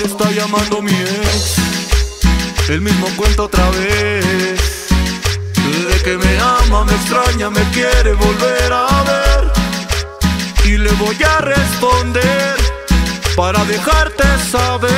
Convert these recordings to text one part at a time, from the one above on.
está llamando mi ex. El mismo cuento otra vez. De que me ama, me extraña, me quiere volver a ver. Y le voy a responder para dejarte saber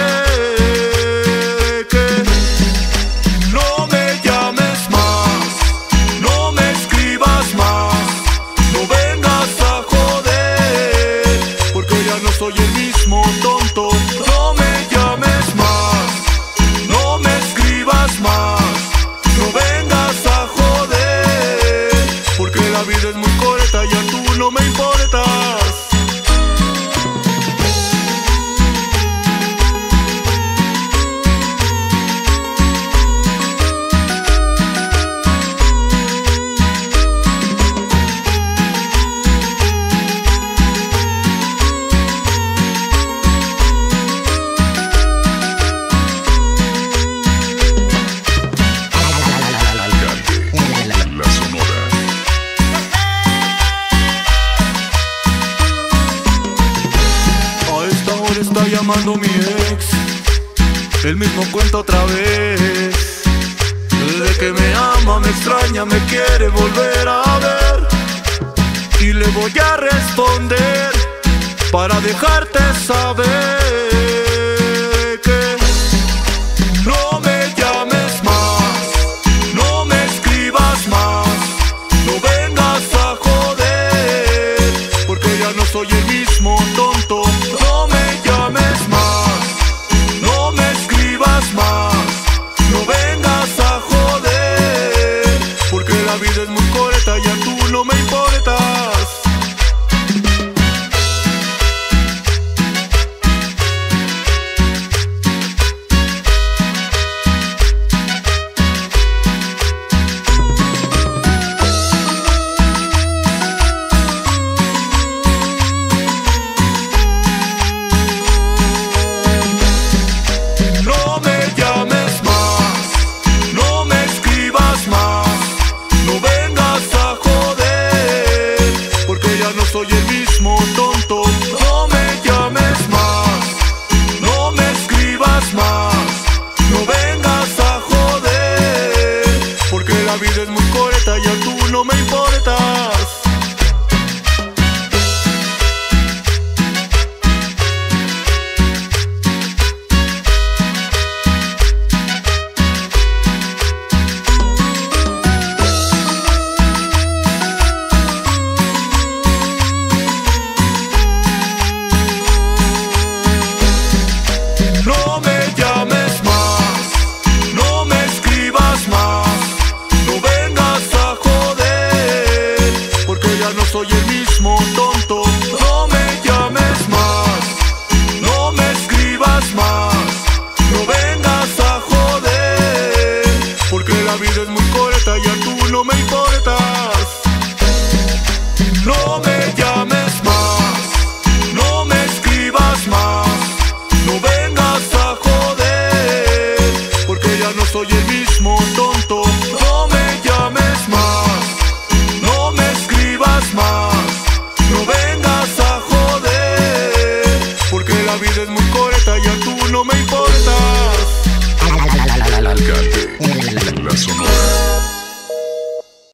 que no me llames más, no me escribas más, no vengas a joder, porque ya no soy el mismo tonto. No me llames más, no me escribas más, no vengas a joder, porque la vida es muy corta y a tú no me importas. Está llamando mi ex. El mismo cuento otra vez. De que me ama, me extraña, me quiere volver a ver. Y le voy a responder para dejarte saber que no me llames más, no me escribas más, no vengas a joder, porque ya no soy el mismo tonto. No me llames más, no me escribas más, no vengas a joder, porque la vida es muy corta y a tú no me importas. Soy el mismo tonto. No me llames más, no me escribas más, no vengas a joder, porque la vida es muy corta y a tú no me importas. No me llames más, no me escribas más, no vengas a joder, porque ya no soy el mismo tonto. No me llames más, no me escribas más, no vengas a joder, porque la vida es muy corta y a tú no me importas. No me llames más, no me escribas más, no vengas a joder, porque ya no soy el